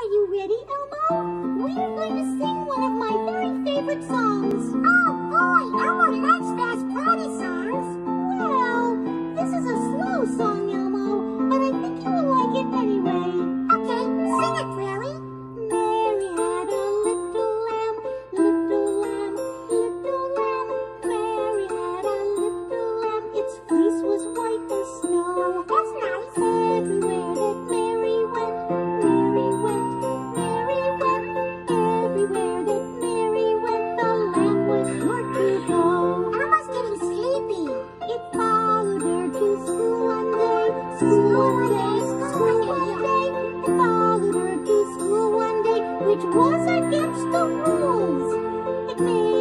you ready, Elmo? We are going to sing one of my very favorite songs. Oh boy, Elmo likes fast party songs. Well, this is a slow song, Elmo, but I think you will like it anyway. Okay, sing it, Prairie. Mary had a little lamb, little lamb, little lamb. Mary had a little lamb, its fleece was white as snow. That's nice. Everywhere that Mary went, Mary went, Mary went. Everywhere that Mary went, the lamb was sure to go. Elmo's getting sleepy. It followed her to school one day, school one day, school one day. It followed her to school one day, which was against the rules. It made